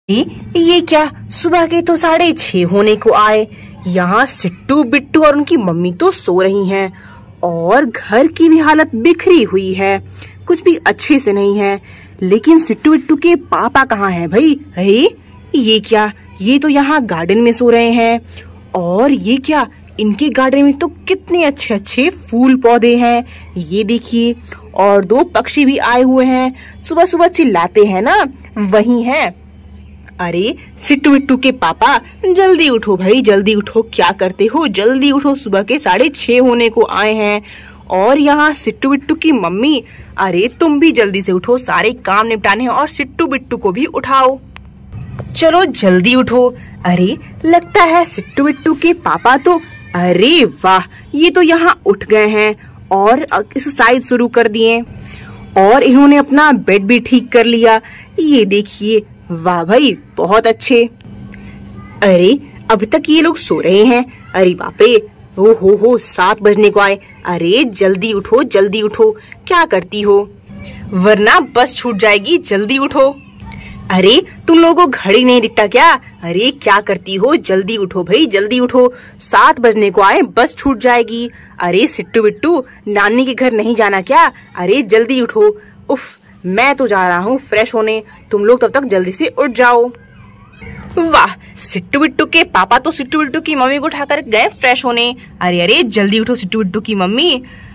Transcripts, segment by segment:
ये क्या, सुबह के तो 6:30 होने को आए। यहाँ सिट्टू बिट्टू और उनकी मम्मी तो सो रही हैं और घर की भी हालत बिखरी हुई है, कुछ भी अच्छे से नहीं है। लेकिन सिट्टू बिट्टू के पापा कहाँ हैं भाई? ये क्या, ये तो यहाँ गार्डन में सो रहे हैं। और ये क्या, इनके गार्डन में तो कितने अच्छे अच्छे फूल पौधे हैं, ये देखिए। और 2 पक्षी भी आए हुए हैं, सुबह सुबह चिल्लाते हैं ना, वही हैं। अरे सिट्टू बिट्टू के पापा, जल्दी उठो भाई, जल्दी उठो, क्या करते हो, जल्दी उठो, सुबह के 6:30 होने को आए हैं। और यहाँ सिट्टू बिट्टू की मम्मी, अरे तुम भी जल्दी से उठो, सारे काम निपटाने हैं और सिट्टू बिट्टू को भी उठाओ, चलो जल्दी उठो। अरे लगता है सिट्टू बिट्टू के पापा तो, अरे वाह, ये तो यहाँ उठ गए हैं और एक्सरसाइज शुरू कर दिए और इन्होंने अपना बेड भी ठीक कर लिया, ये देखिए। वाह भाई, बहुत अच्छे। अरे अभी तक ये लोग सो रहे हैं, अरे बाप रे, हो 7 बजने को आए। अरे जल्दी उठो, जल्दी उठो, क्या करती हो, वरना बस छूट जाएगी, जल्दी उठो। अरे तुम लोगों को घड़ी नहीं दिखता क्या? अरे क्या करती हो, जल्दी उठो भाई, जल्दी उठो, 7 बजने को आए, बस छूट जाएगी। अरे सिट्टू बिट्टू, नानी के घर नहीं जाना क्या? अरे जल्दी उठो। उफ, मैं तो जा रहा हूँ फ्रेश होने, तुम लोग तब तक जल्दी से उठ जाओ। वाह, सिट्टू बिट्टू के पापा तो सिट्टू बिट्टू की मम्मी को उठाकर गए फ्रेश होने। अरे जल्दी उठो सिट्टू बिट्टू की मम्मी।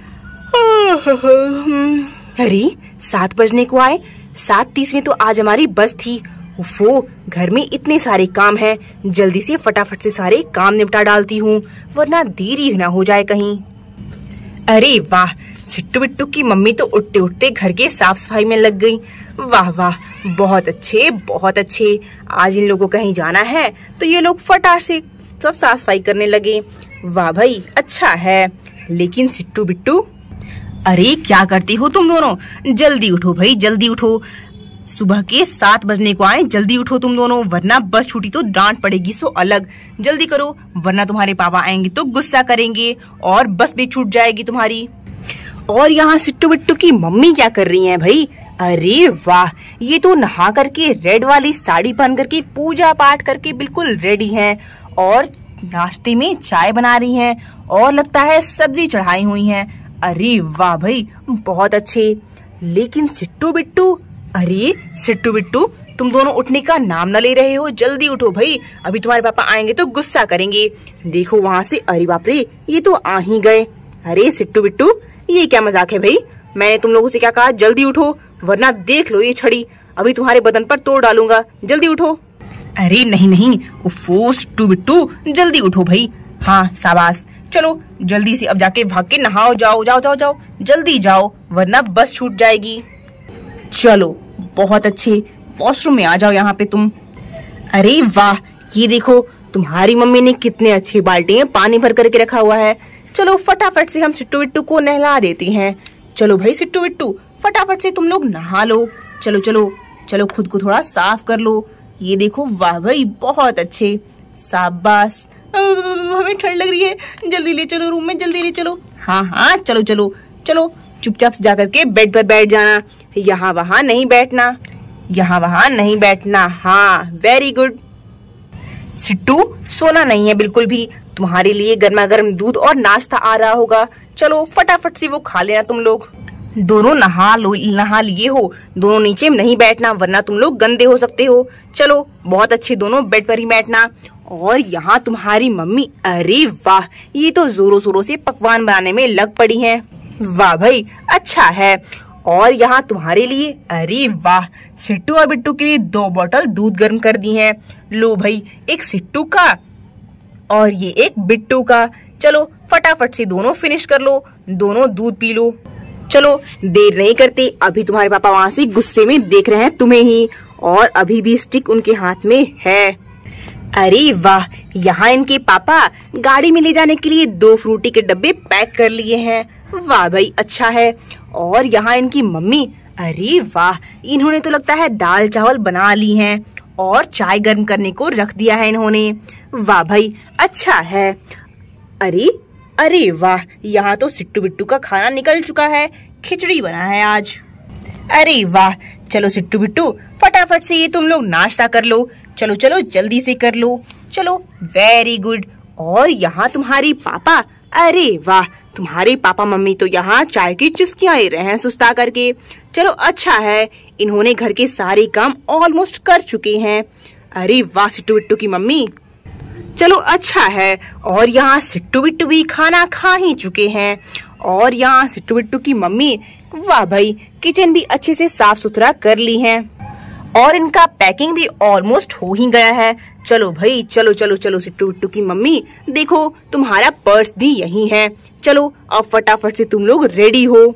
अरे 7 बजने को आए, 7:30 में तो आज हमारी बस थी। उफो, घर में इतने सारे काम हैं, जल्दी से फटाफट से सारे काम निपटा डालती हूँ, वरना देरी ना हो जाए कहीं। अरे वाह, सिट्टू बिट्टू की मम्मी तो उठते उठते घर के साफ सफाई में लग गई। वाह वाह, बहुत अच्छे, बहुत अच्छे। आज इन लोगों को कहीं जाना है तो ये लोग फटाफट से सब साफ सफाई करने लगे। वाह भाई, अच्छा है। लेकिन सिट्टू बिट्टू, अरे क्या करती हो तुम दोनों, जल्दी उठो भाई, जल्दी उठो, सुबह के 7 बजने को आए, जल्दी उठो तुम दोनों, वरना बस छूटी तो डांट पड़ेगी सो अलग। जल्दी करो, वरना तुम्हारे पापा आएंगे तो गुस्सा करेंगे और बस भी छूट जाएगी तुम्हारी। और यहाँ सिट्टू बिट्टू की मम्मी क्या कर रही हैं भाई? अरे वाह, ये तो नहा करके रेड वाली साड़ी पहन करके पूजा पाठ करके बिल्कुल रेडी हैं और नाश्ते में चाय बना रही हैं और लगता है सब्जी चढ़ाई हुई हैं। अरे वाह भाई, बहुत अच्छे। लेकिन सिट्टू बिट्टू, अरे सिट्टू बिट्टू, तुम दोनों उठने का नाम न ले रहे हो, जल्दी उठो भाई, अभी तुम्हारे पापा आएंगे तो गुस्सा करेंगे। देखो वहाँ से, अरे बाप रे, ये तो आ ही गए। अरे सिट्टू बिट्टू, ये क्या मजाक है भाई? मैंने तुम लोगों से क्या कहा, जल्दी उठो, वरना देख लो ये छड़ी, अभी तुम्हारे बदन पर तोड़ डालूंगा, जल्दी उठो। अरे नहीं, उफ़ो सिट्टू बिट्टू, जल्दी उठो भाई। हाँ शाबाश, चलो जल्दी से अब जाके भाग के नहाओ, जाओ, जल्दी जाओ, वरना बस छूट जाएगी। चलो बहुत अच्छे, वॉशरूम में आ जाओ यहाँ पे तुम। अरे वाह, ये देखो तुम्हारी मम्मी ने कितने अच्छे बाल्टी में पानी भर करके रखा हुआ है। चलो फटाफट से हम सिट्टू बिट्टू को नहला देते हैं। चलो भाई सिट्टू बिट्टू, फटाफट से तुम लोग नहा लो, चलो खुद को थोड़ा साफ कर लो। ये देखो, वाह भाई, बहुत अच्छे, शाबाश। हमें ठंड लग रही है, जल्दी ले चलो रूम में, जल्दी ले चलो। हाँ, चलो, चुपचाप से जाकर के बेड पर बैठ जाना, यहाँ वहाँ नहीं बैठना, हाँ वेरी गुड। सिट्टू, सोना नहीं है बिल्कुल भी, तुम्हारे लिए गर्मा गर्म दूध और नाश्ता आ रहा होगा, चलो फटाफट से वो खा लेना। तुम लोग दोनों नहा लिए हो, दोनों नीचे नहीं बैठना, वरना तुम लोग गंदे हो सकते हो। चलो बहुत अच्छे, दोनों बेड पर ही बैठना। और यहाँ तुम्हारी मम्मी, अरे वाह, ये तो जोरों शोरों से पकवान बनाने में लग पड़ी हैं। वाह भाई, अच्छा है। और यहाँ तुम्हारे लिए, अरे वाह, सिट्टू और बिट्टू के लिए 2 बोतल दूध गर्म कर दी हैं। लो भाई, एक सिट्टू का और ये एक बिट्टू का। चलो फटाफट से दोनों फिनिश कर लो, दोनों दूध पी लो। चलो देर नहीं करते, अभी तुम्हारे पापा वहाँ से गुस्से में देख रहे हैं तुम्हें ही, और अभी भी स्टिक उनके हाथ में है। अरे वाह, यहाँ इनके पापा गाड़ी में ले जाने के लिए 2 फ्रूटी के डब्बे पैक कर लिए हैं। वाह भाई, अच्छा है। और यहाँ इनकी मम्मी, अरे वाह, इन्होंने तो लगता है दाल चावल बना ली हैं और चाय गर्म करने को रख दिया है इन्होंने। वाह भाई, अच्छा है। अरे वाह, यहाँ तो सिट्टू बिट्टू का खाना निकल चुका है, खिचड़ी बना है आज। अरे वाह, चलो सिट्टू बिट्टू फटाफट से ये तुम लोग नाश्ता कर लो, चलो चलो जल्दी से कर लो, चलो वेरी गुड। और यहाँ तुम्हारी पापा, अरे वाह, तुम्हारे पापा मम्मी तो यहाँ चाय की चुस्कियां ले रहे हैं सुस्ता करके। चलो अच्छा है, इन्होंने घर के सारे काम ऑलमोस्ट कर चुके हैं। अरे वाह सिट्टू बिट्टू की मम्मी, चलो अच्छा है। और यहाँ सिट्टू बिट्टू भी खाना खा ही चुके हैं। और यहाँ सिट्टू बिट्टू की मम्मी, वाह भाई, किचन भी अच्छे से साफ सुथरा कर ली है और इनका पैकिंग भी ऑलमोस्ट हो ही गया है। चलो भाई, चलो चलो चलो सिट्टू बिट्टू की मम्मी, देखो तुम्हारा पर्स भी यही है, चलो अब फटाफट से तुम लोग रेडी हो।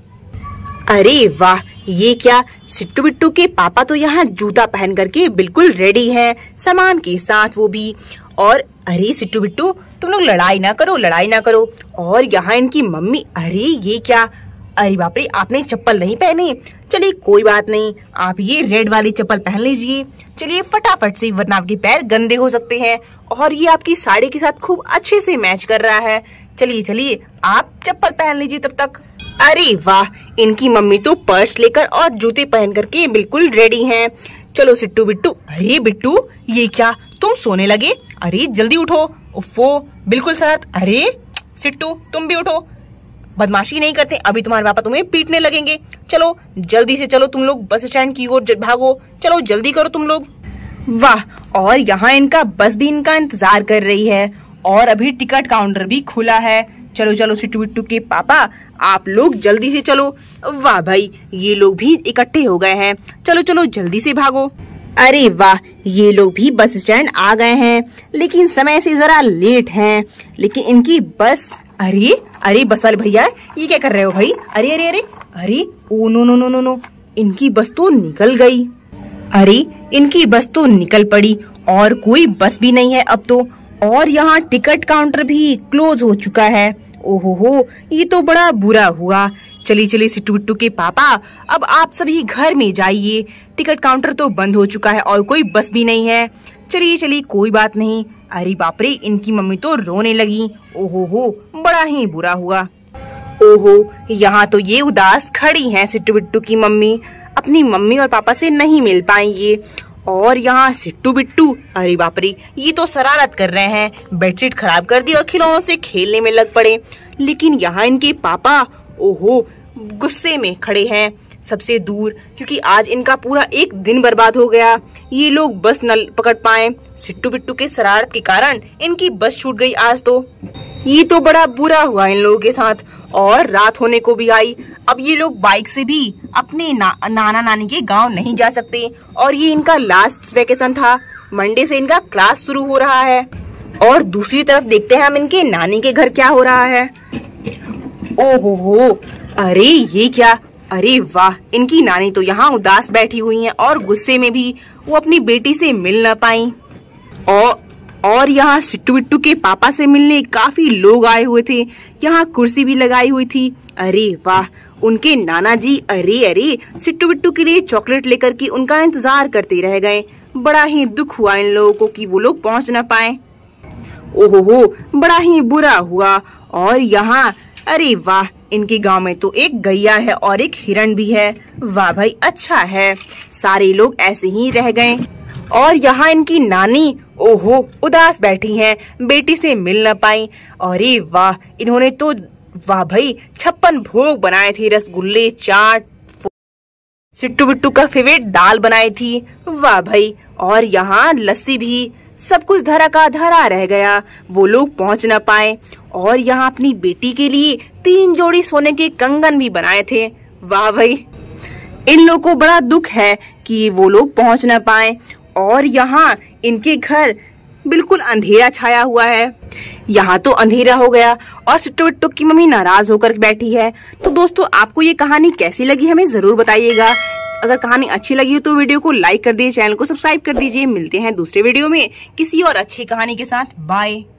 अरे वाह, ये क्या, सिट्टू बिट्टू के पापा तो यहाँ जूता पहन करके बिल्कुल रेडी हैं, सामान के साथ वो भी। और अरे सिट्टू बिट्टू, तुम लोग लड़ाई ना करो, लड़ाई ना करो। और यहाँ इनकी मम्मी, अरे ये क्या, अरे बाप रे, आपने चप्पल नहीं पहने, चलिए कोई बात नहीं, आप ये रेड वाली चप्पल पहन लीजिए, चलिए फटाफट से, वरना आपके पैर गंदे हो सकते हैं। और ये आपकी साड़ी के साथ खूब अच्छे से मैच कर रहा है, चलिए चलिए आप चप्पल पहन लीजिए तब तक। अरे वाह, इनकी मम्मी तो पर्स लेकर और जूते पहन करके बिल्कुल रेडी हैं। चलो सिट्टू बिट्टू, अरे बिट्टू ये क्या, तुम सोने लगे, अरे जल्दी उठो, उफ़ो बिल्कुल साथ। अरे सिट्टू तुम भी उठो, बदमाशी नहीं करते, अभी तुम्हारे पापा तुम्हें पीटने लगेंगे। चलो जल्दी से चलो तुम लोग बस स्टैंड की ओर भागो, चलो जल्दी करो तुम लोग। वाह, और यहाँ इनका बस भी इनका इंतजार कर रही है और अभी टिकट काउंटर भी खुला है। चलो चलो सिट्टू बिट्टू के पापा, आप लोग जल्दी से चलो। वाह भाई, ये लोग भी इकट्ठे हो गए हैं, चलो चलो जल्दी से भागो। अरे वाह, ये लोग भी बस स्टैंड आ गए हैं, लेकिन समय से जरा लेट हैं। लेकिन इनकी बस, अरे अरे बस वाले भैया, ये क्या कर रहे हो भाई, अरे अरे अरे अरे, oh no no no no no, इनकी बस तो निकल गई। अरे इनकी बस तो निकल पड़ी और कोई बस भी नहीं है अब तो। और यहाँ टिकट काउंटर भी क्लोज हो चुका है। ओहो हो, ये तो बड़ा बुरा हुआ। चलिए चलिए सिट्टू बिट्टू के पापा, अब आप सभी घर में जाइए, टिकट काउंटर तो बंद हो चुका है और कोई बस भी नहीं है। चलिए चलिए कोई बात नहीं। अरे बाप रे, इनकी मम्मी तो रोने लगी। ओहो हो, बड़ा ही बुरा हुआ। ओहो, यहाँ तो ये उदास खड़ी हैं सिट्टू बिट्टू की मम्मी, अपनी मम्मी और पापा से नहीं मिल पाएंगे। और यहाँ सिट्टू बिट्टू, अरे बाप रे, ये तो शरारत कर रहे हैं, बेडशीट खराब कर दी और खिलौनों से खेलने में लग पड़े। लेकिन यहाँ इनके पापा, ओहो, गुस्से में खड़े हैं सबसे दूर, क्योंकि आज इनका पूरा एक दिन बर्बाद हो गया। ये लोग बस न पकड़ पाए, सिट्टू बिट्टू के शरारत के कारण इनकी बस छूट गई आज तो। ये तो बड़ा बुरा हुआ इन लोगों के साथ, और रात होने को भी आई। अब ये लोग बाइक से भी अपने नाना नानी के गांव नहीं जा सकते। और ये इनका लास्ट वेकेशन था, मंडे से इनका क्लास शुरू हो रहा है। और दूसरी तरफ देखते हैं हम इनके नानी के घर क्या हो रहा है। ओहो हो, अरे ये क्या, अरे वाह, इनकी नानी तो यहाँ उदास बैठी हुई हैं और गुस्से में भी, वो अपनी बेटी से मिल न पाई। और यहाँ सिट्टू बिट्टू के पापा से मिलने काफी लोग आए हुए थे, यहाँ कुर्सी भी लगाई हुई थी। अरे वाह, उनके नाना जी, अरे अरे, सिट्टू बिट्टू के लिए चॉकलेट लेकर के उनका इंतजार करते रह गए। बड़ा ही दुख हुआ इन लोगों को कि वो लोग पहुँच न पाए। ओहो हो, बड़ा ही बुरा हुआ। और यहाँ, अरे वाह, इनके गांव में तो एक गैया है और एक हिरण भी है। वाह भाई, अच्छा है, सारे लोग ऐसे ही रह गए। और यहाँ इनकी नानी, ओहो, उदास बैठी हैं, बेटी से मिल न पाई। अरे वाह, इन्होंने तो, वाह भाई, 56 भोग बनाए थे, रसगुल्ले, चाट, सिट्टू बिट्टू का फेवरेट दाल बनाई थी। वाह भाई, और यहाँ लस्सी भी, सब कुछ धरा का धरा रह गया, वो लोग पहुँच न पाए। और यहाँ अपनी बेटी के लिए 3 जोड़ी सोने के कंगन भी बनाए थे। वाह भाई, इन लोगों को बड़ा दुख है कि वो लोग पहुँच न पाए। और यहाँ इनके घर बिल्कुल अंधेरा छाया हुआ है, यहाँ तो अंधेरा हो गया और सिट्टू बिट्टू की मम्मी नाराज होकर बैठी है। तो दोस्तों, आपको ये कहानी कैसी लगी हमें जरूर बताइएगा। अगर कहानी अच्छी लगी हो तो वीडियो को लाइक कर दीजिए, चैनल को सब्सक्राइब कर दीजिए। मिलते हैं दूसरे वीडियो में किसी और अच्छी कहानी के साथ। बाय।